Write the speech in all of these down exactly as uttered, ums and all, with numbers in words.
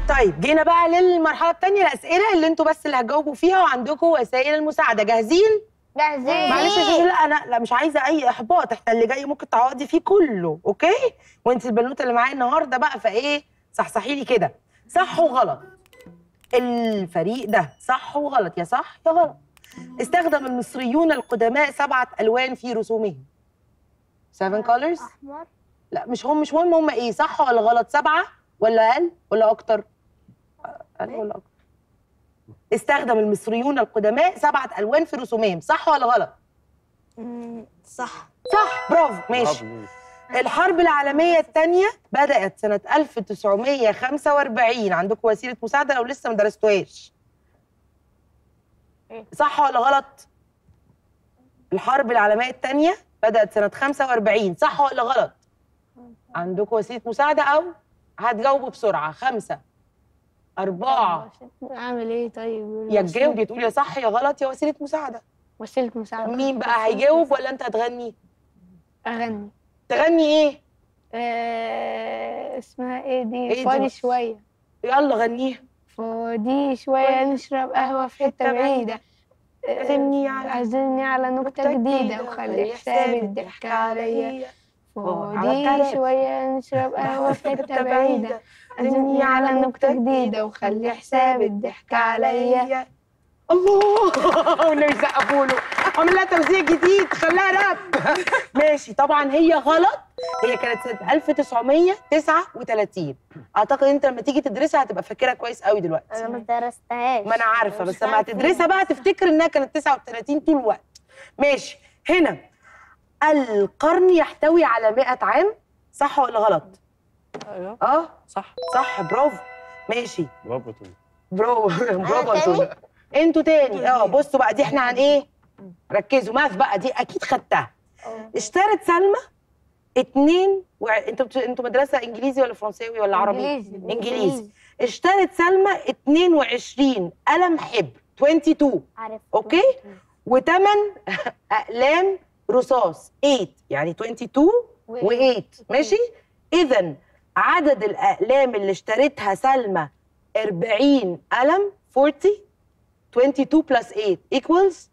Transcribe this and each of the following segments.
طيب جينا بقى للمرحله الثانيه، الاسئله اللي انتوا بس اللي هتجاوبوا فيها وعندكم وسائل المساعده. جاهزين؟ جاهزين. معلش يا جوجو، لا انا لا مش عايزه اي احباط، احنا اللي جاي ممكن تعوضي فيه كله، اوكي؟ وانت البنوته اللي معايا النهارده بقى، فايه صحصحي لي كده، صح وغلط. الفريق ده صح وغلط، يا صح يا غلط. استخدم المصريون القدماء سبعه الوان في رسومهم. seven colors؟ احمر. لا مش هم، مش مهم هم ايه، صح ولا غلط؟ سبعه ولا اقل ولا اكتر؟ اقل ولا اكتر؟ استخدم المصريون القدماء سبعه الوان في رسومهم، صح ولا غلط؟ صح. صح، برافو، ماشي. الحرب العالمية الثانية بدأت سنة ألف وتسعمية وخمسة وأربعين، عندكم وسيلة مساعدة لو لسه ما درستوهاش. صح ولا غلط؟ الحرب العالمية الثانية بدأت سنة خمسة وأربعين، صح ولا غلط؟ عندكم وسيلة مساعدة أو هتجاوبوا بسرعة؟ خمسة، أربعة. أعمل إيه طيب؟ يا تجاوب يا تقول يا صح يا غلط يا وسيلة مساعدة. وسيلة مساعدة. مين بقى هيجاوب ولا أنت هتغني؟ أغني. تغني إيه؟ آه اسمها إيه دي؟ إيه دي فاضي بقى؟ شوية. يلا غنيها. فاضي شوية نشرب قهوة في حتة بعيدة. عزمني على عزمني على نكتة جديدة وخلي حساب الضحك عليا. فاضي شوية نشرب قهوة في حتة بعيدة. عزمني على نكتة جديدة وخلي حساب الضحك عليا. الله، والنبي سقفوا له، عمل لها توزيع جديد خلاها راب. ماشي، طبعا هي غلط، هي كانت سنة ألف وتسعمية وتسعة وتلاتين. اعتقد انت لما تيجي تدرسها هتبقى فاكرها كويس قوي دلوقتي. انا ما درستهاش. ما انا عارفه، بس لما هتدرسها بقى تفتكر انها كانت تسعة وتلاتين طول الوقت. ماشي، هنا القرن يحتوي على مئة عام، صح ولا غلط؟ ايوه اه صح صح، برافو. ماشي، برافو توني. برافو برافو تاني؟ انتوا. انتوا تاني. اه بصوا بقى، دي احنا عن ايه؟ ركزوا، ماث بقى، دي اكيد خدتها. اشترت سلمى اتنين و... انتوا بت... انتوا مدرسه انجليزي ولا فرنساوي ولا عربي؟ إنجليزي. انجليزي. اشترت سلمى اتنين وعشرين قلم حبر اتنين وعشرين، عارف. اوكي؟ وثمان اقلام رصاص تمانية، يعني اتنين وعشرين و8، ماشي؟ اذا عدد الاقلام اللي اشترتها سلمى أربعين قلم، أربعين، اتنين وعشرين بلس تمانية equals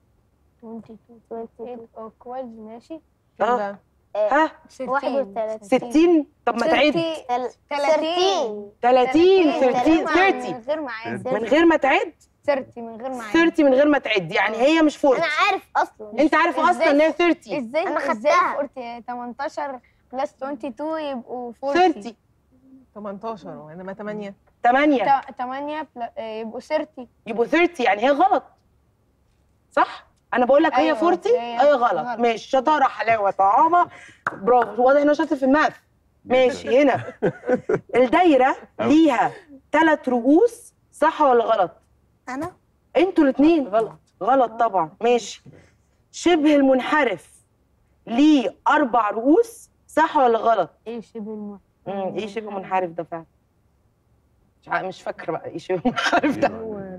كويس ماشي. اه ها واحد وثلاثين. ستين. طب ما تعد. ثلاثين. تلاتين تلاتين تلاتين من غير ما اعد. من غير ما تعد. ثلاثين من غير ما اعد. تلاتين من غير ما تعد، يعني هي مش أربعين. انا عارف اصلا. انت عارف اصلا ان هي تلاتين. ازاي أنا ازاي خدتها. قلت تمنتاشر بلس اتنين وعشرين يبقوا أربعين. تلاتين. تمنتاشر وانما تمانية. تمانية تمانية يبقوا تلاتين. يبقوا تلاتين، يعني هي غلط، صح؟ انا بقول لك هي أيوة، أربعين، هي هي غلط. غلط. ماشي، شطاره، حلاوه، طعامه، برافو، واضح انه شاطر في الماث. ماشي، هنا الدايره ليها ثلاث رؤوس، صح ولا غلط؟ انا انتوا الاثنين غلط. غلط طبعا. ماشي. شبه المنحرف ليه اربع رؤوس، صح ولا غلط؟ ايه شبه المنحرف؟ امم ايه شبه منحرف ده فعلا؟ مش ع- مش فاكره بقى ايه شبه منحرف ده.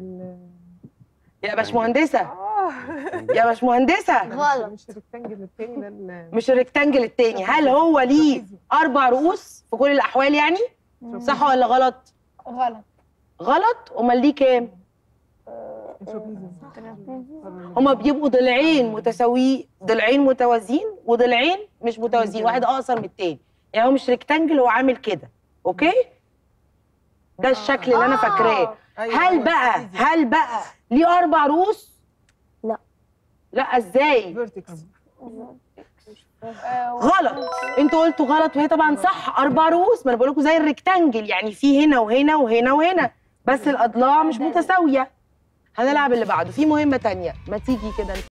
يا باشمهندسه، يا باشمهندسه، غلط. مش الريكتانجل التاني ده ال- مش الريكتانجل التاني. هل هو ليه اربع رؤوس في كل الاحوال يعني؟ صح ولا غلط؟ غلط. غلط. امال ليه كام؟ هما بيبقوا ضلعين متساويين، ضلعين متوازيين وضلعين مش متوازيين، واحد اقصر من التاني، يعني هو مش ريكتانجل، هو عامل كده، اوكي؟ ده الشكل اللي انا فاكراه. أيوة، هل أيوة، بقى easy. هل بقى ليه اربع رؤوس؟ لا. لا، ازاي؟ فيرتيكس. غلط. انتوا قلتوا غلط وهي طبعا صح، اربع رؤوس. ما انا بقول لكم زي الريكتانجل، يعني في هنا وهنا وهنا وهنا، بس الاضلاع مش متساويه. هنلعب اللي بعده، في مهمه تانية، ما تيجي كده.